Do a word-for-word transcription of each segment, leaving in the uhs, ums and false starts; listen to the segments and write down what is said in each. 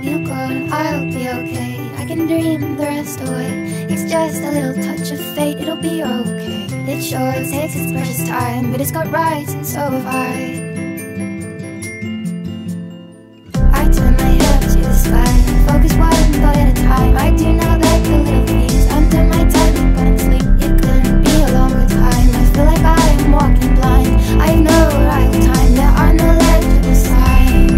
you go and I'll be okay. I can dream the rest away. It's just a little touch of fate, it'll be okay. It sure takes its precious time, but it's got rights and so have I. I turn my head up to the sky, focus one thought at a time. I do not like the little things under my tongue, but I'm sleep. It couldn't be a longer time. I feel like I am walking blind. I have no arrival time, there are no legible signs.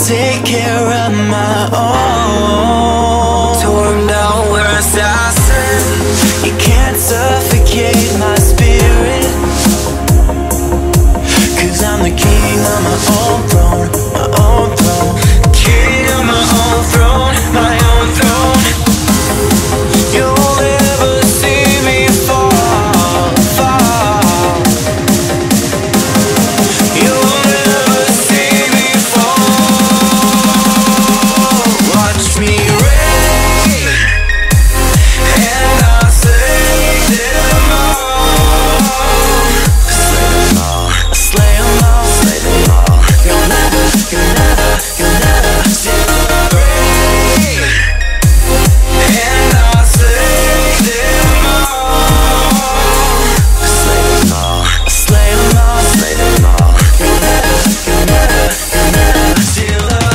take care of my own. Torn down where assassin, you can't suffocate my spirit, 'cause I'm the king of my own throne, my own throne. King of my own throne, my own throne. You'll never see me fall, fall. You'll never see me fall. Watch me reign, and I'll slay them all. Slay them all, slay them all, slay them all. You'll never, you'll never, you'll never see me reign, and I'll slay them all. Slay them all, slay them all, slay them all. You'll never, you'll never, you'll never see love.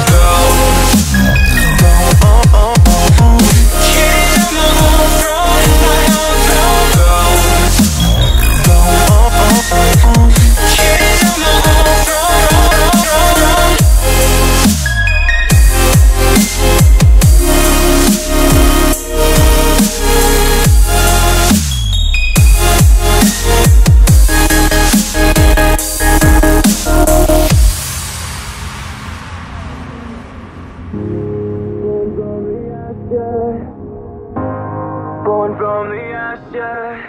King of my own throne, my own throne. King of my own throne. Born from the ashes.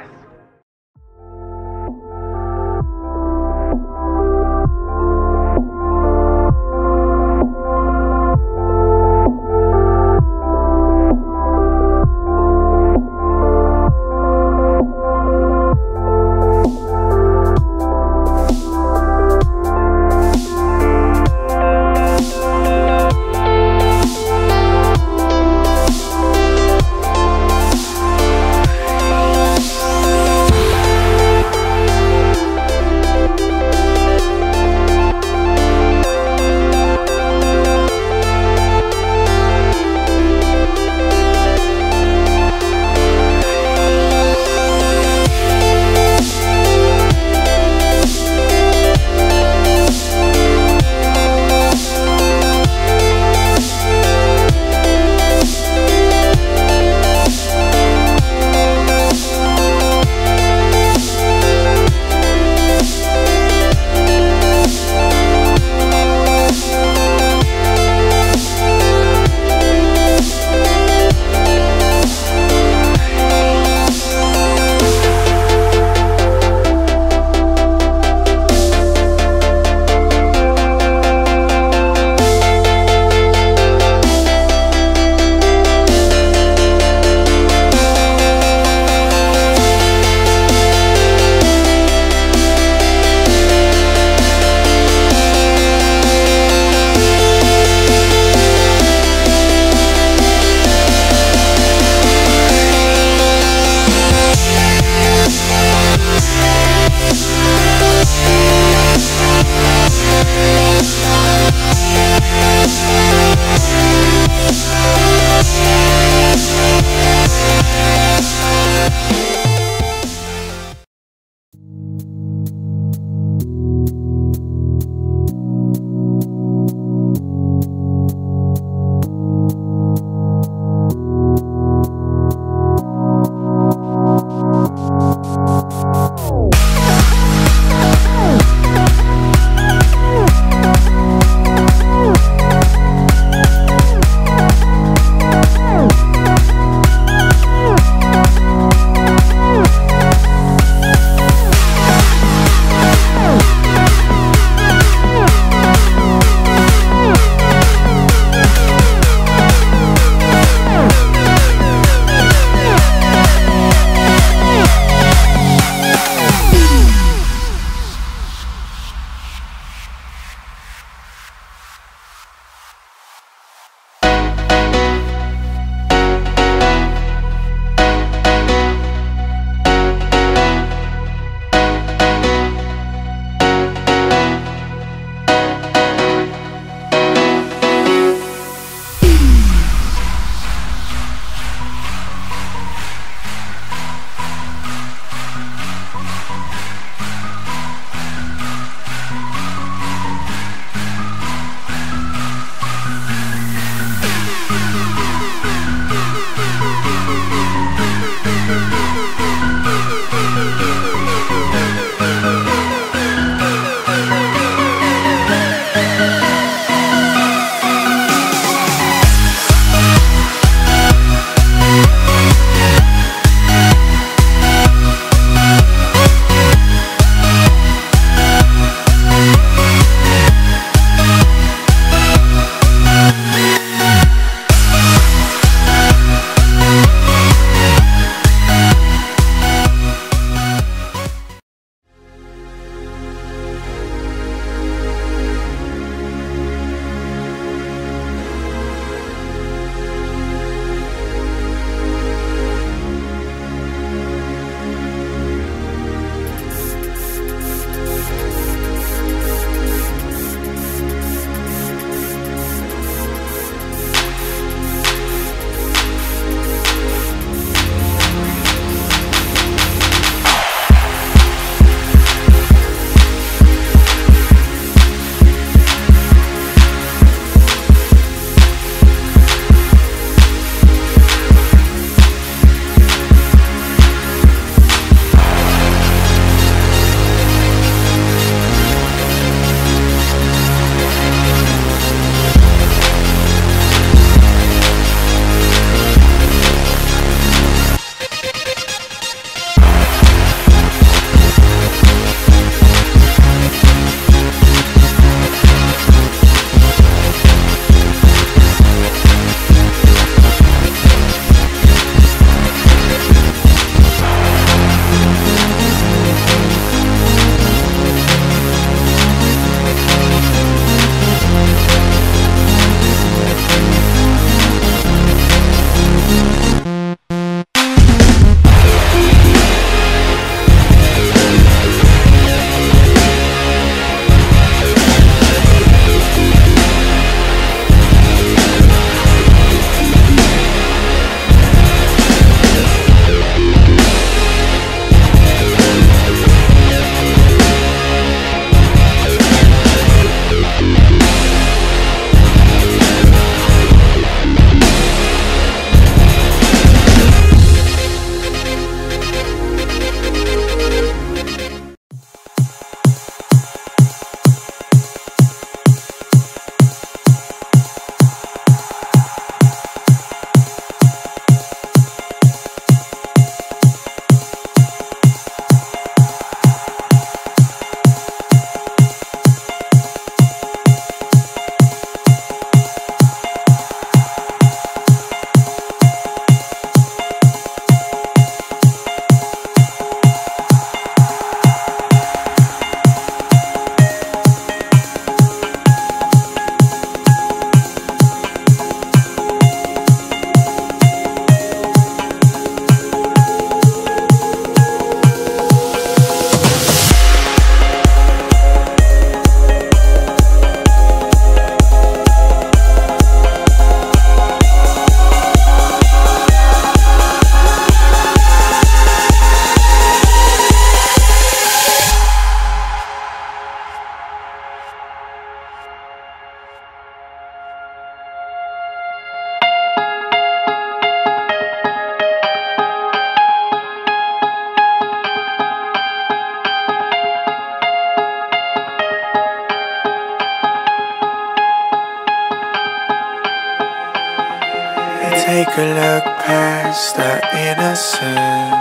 Take a look past our innocence.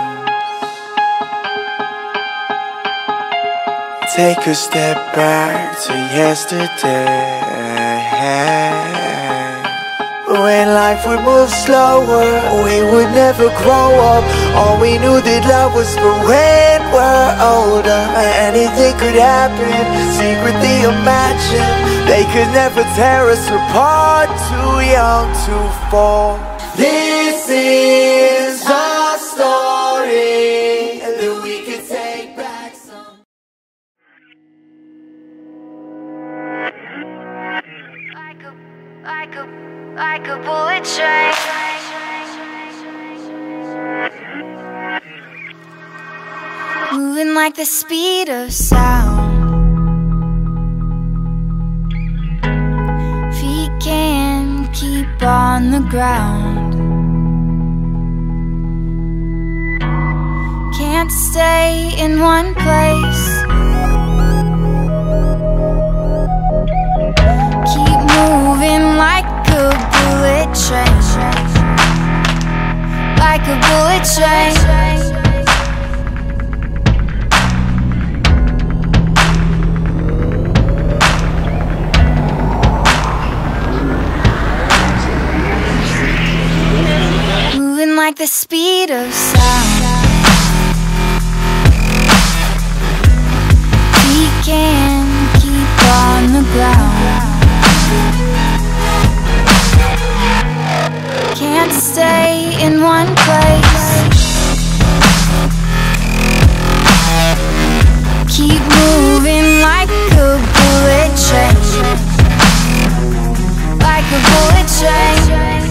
Take a step back to yesterday. When life would move slower, we would never grow up. All we knew that love was for when we're older. Anything could happen, secretly imagine. They could never tear us apart, too young to fall. This is our story that we could take back some. Like a, like a, like a bullet train. Moving like the speed of sound. Feet can't keep on the ground. Can't stay in one place. Keep moving like a bullet train. Like a bullet train. Moving like the speed of sound. We can't keep on the ground. Can't stay in one place. Keep moving like a bullet train. Like a bullet train.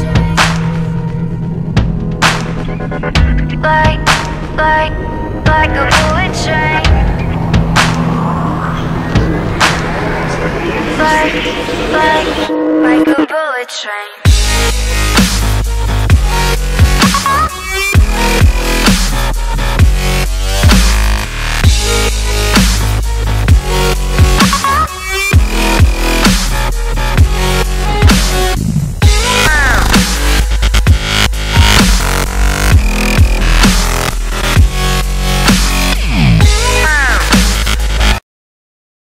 Like, like, like a bullet train. Like, like, like a bullet train.